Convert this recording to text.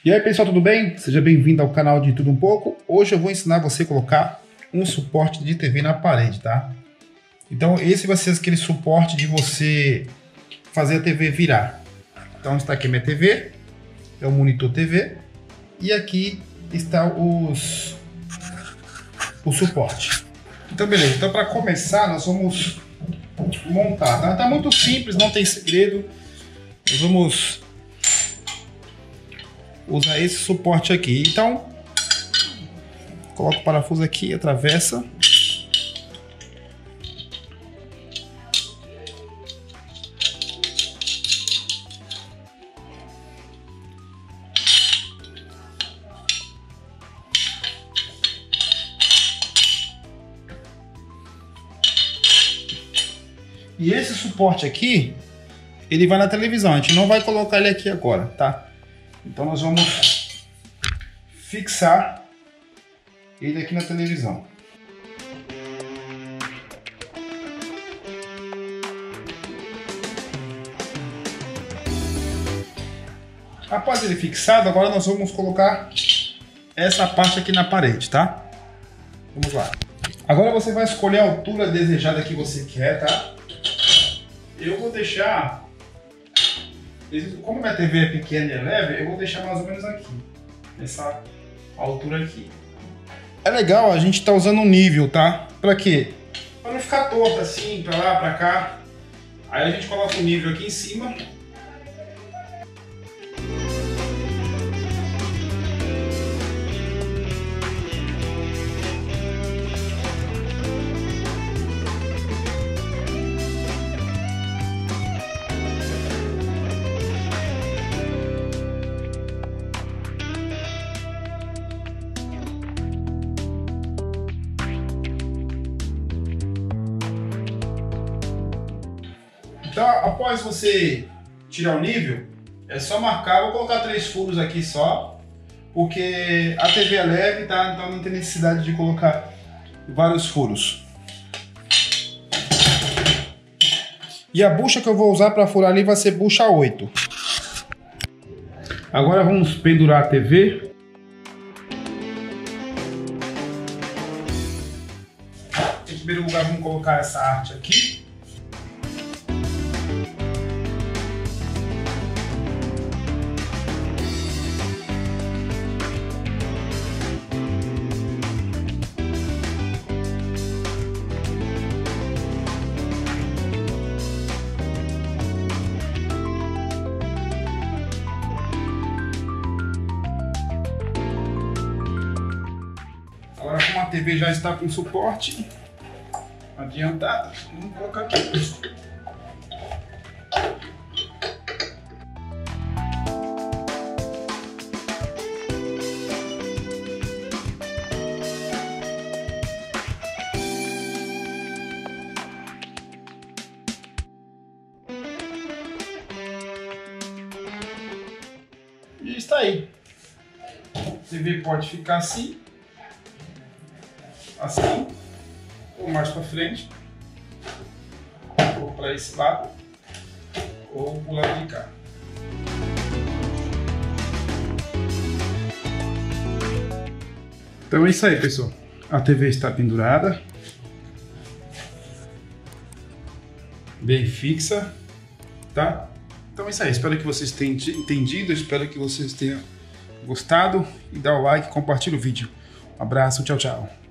E aí pessoal, tudo bem? Seja bem-vindo ao canal de Tudo Um Pouco. Hoje eu vou ensinar você a colocar um suporte de TV na parede, tá? Então esse vai ser aquele suporte de você fazer a TV virar. Então está aqui minha TV, é o monitor TV, e aqui está o suporte. Então beleza, então para começar nós vamos montar, tá? Tá muito simples, não tem segredo. Nós vamos usar esse suporte aqui. Então coloca o parafuso aqui, atravessa. E esse suporte aqui, ele vai na televisão. A gente não vai colocar ele aqui agora, tá? Então nós vamos fixar ele aqui na televisão. Após ele fixado, agora nós vamos colocar essa parte aqui na parede, tá? Vamos lá. Agora você vai escolher a altura desejada que você quer, tá? Eu vou deixar... Como minha TV é pequena e é leve, eu vou deixar mais ou menos aqui, nessa altura aqui. É legal a gente tá usando um nível, tá? Pra quê? Pra não ficar torto assim, pra lá, pra cá. Aí a gente coloca o nível aqui em cima. Então, após você tirar o nível, é só marcar. Vou colocar 3 furos aqui só, porque a TV é leve, tá? Então não tem necessidade de colocar vários furos. E a bucha que eu vou usar para furar ali vai ser bucha 8. Agora vamos pendurar a TV. Em primeiro lugar, vamos colocar essa arte aqui. Agora, como a TV já está com suporte adiantado, vamos colocar aqui. E está aí. A TV pode ficar assim, ou mais para frente, ou para esse lado, ou para o lado de cá. Então é isso aí, pessoal. A TV está pendurada, bem fixa, tá? Então é isso aí. Espero que vocês tenham entendido, espero que vocês tenham gostado, e dá o like, compartilha o vídeo. Um abraço, tchau, tchau.